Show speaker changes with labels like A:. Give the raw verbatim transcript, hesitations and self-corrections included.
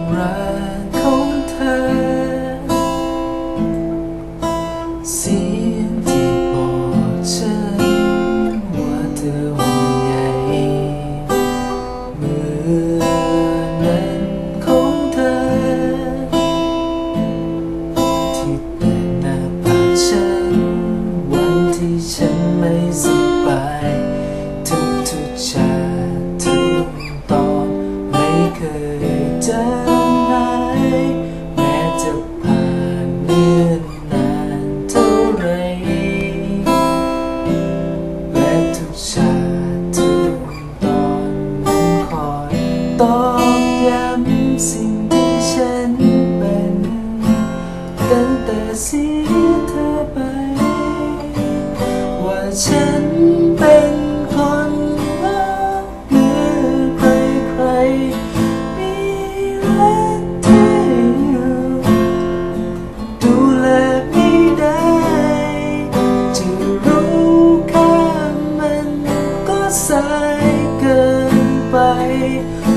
A: รักของเธอเสียงที่บอกฉันว่าเธอห่วงใยเหมือนนั้นของเธอที่แต่หน้าผากฉันวันที่ฉันไม่สบายทุกทุกชาทุกตอนไม่เคยจางหายแม้จะผ่านเนื่อนนานเท่าไรและทุกชาทุกตอนนั้นคอยตอกย้ำสิ่งที่ฉันเป็นตั้งแต่เสียเธอไปว่าฉันเป็นคนรักเมื่อใครใครมีรักเธออยู่ดูแลไม่ได้จะรู้ค่ามันก็สายเกินไป